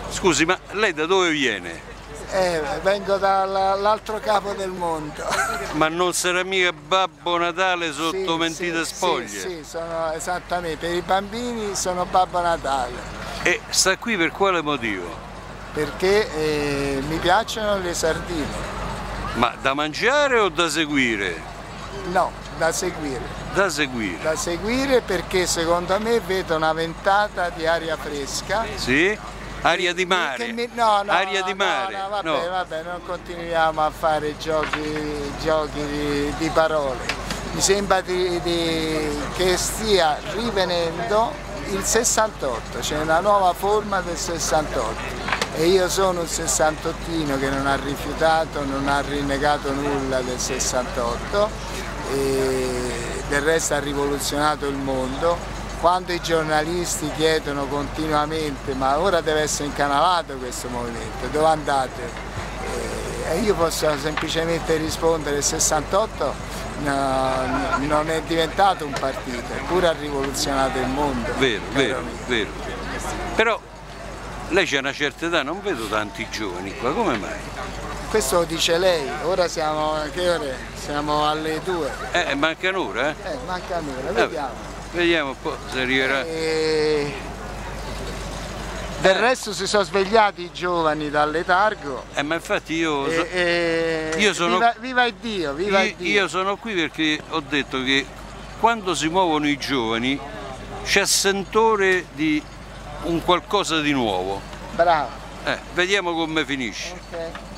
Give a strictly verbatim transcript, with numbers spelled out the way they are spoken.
Scusi, ma lei da dove viene? Eh, vengo dall'altro capo del mondo. Ma non sarà mica Babbo Natale sotto Sì, mentite sì, spoglie? Sì, sì, sono esattamente, per i bambini sono Babbo Natale. E sta qui per quale motivo? Perché eh, mi piacciono le sardine. Ma da mangiare o da seguire? No, da seguire. Da seguire. Da seguire perché secondo me vedo una ventata di aria fresca. Sì? Aria di mare. Che mi, no, no, Aria no, di mare. No, no, vabbè, no. vabbè, non continuiamo a fare giochi, giochi di, di parole. Mi sembra di, di, che stia rivenendo il sessantotto, c'è una nuova forma del sessantotto. E io sono un sessantottino che non ha rifiutato, non ha rinnegato nulla del sessantotto, e del resto ha rivoluzionato il mondo. Quando i giornalisti chiedono continuamente ma ora deve essere incanalato questo movimento, dove andate? E io posso semplicemente rispondere: il sessantotto no, non è diventato un partito, eppure ha rivoluzionato il mondo. Vero, vero, vero. Però lei c'ha una certa età, non vedo tanti giovani qua, come mai? Questo lo dice lei, ora siamo, che ore? Siamo alle due. Eh, manca un'ora, eh? Eh, manca un'ora, vediamo. Vediamo un po' se arriverà. E... Del resto si sono svegliati i giovani dal letargo. Eh, ma infatti io, so... e, e... io sono... Viva, viva il Dio, viva io, il Dio. Io sono qui perché ho detto che quando si muovono i giovani c'è sentore di un qualcosa di nuovo. Bravo. Eh, vediamo come finisce. Okay.